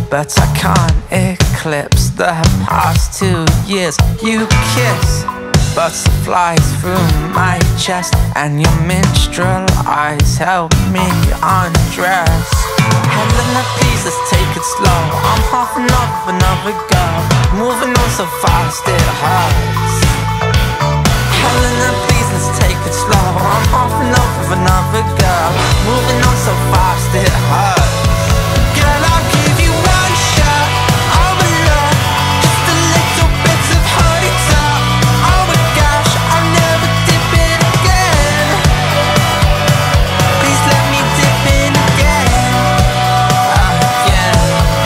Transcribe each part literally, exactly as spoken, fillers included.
but I can't eclipse the past two years. You kiss butterflies through my chest, and your minstrel eyes help me undress. Helena, please, let's take it slow. I'm half enough of another girl, moving on so fast it hurts. Helena, please, let's take it slow. I'm half enough of another girl, moving on so fast it hurts. Girl, I'll give you one shot. I'm in love, just a little bit of Honeytop. Oh my gosh, I'll never dip in again. Please let me dip in again. Again.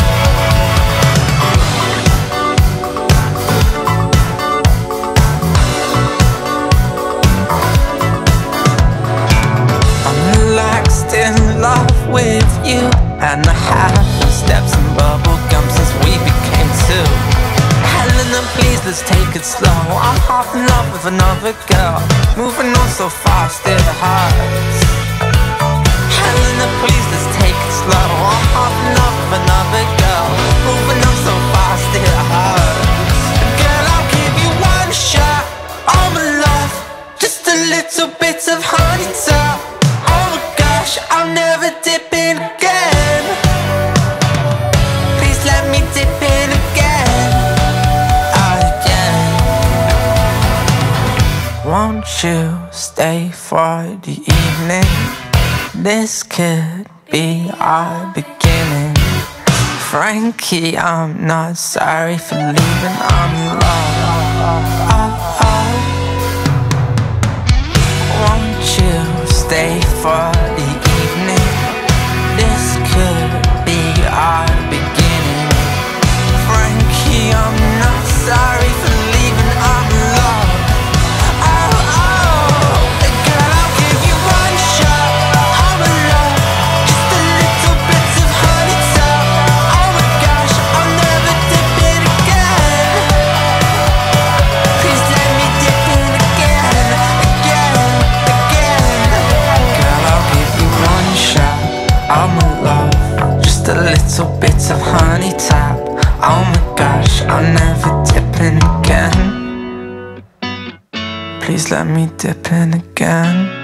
I'm relaxed in love with you, and I have steps and bubble gum since we became two. Helena, please, let's take it slow. I'm half in love with another girl, moving on so fast it hurts. Helena, please, let's take it slow. I'm half in love with another girl, moving on so fast it hurts. Girl, I'll give you one shot. I'm in love, just a little bit of Honeytop. Oh my gosh, I'll never dip in again. Please let me dip in again. Again. Won't you stay for the evening? This could be our beginning. Frankie, I'm not sorry for leaving. I'm in love. Oh, oh. Won't you stay for the evening? This could be our beginning. Frankie, I'm not sorry for leaving. I'm in love. Oh, oh. Girl, I'll give you one shot. I'm in love, just a little bit of Honeytop. Oh my gosh, I'll never dip in again. Please let me dip in again, again, again. Girl, I'll give you one shot. I'm in love, just a little bit of Honeytop. Oh my gosh, I'll never dip in again. Please let me dip in again.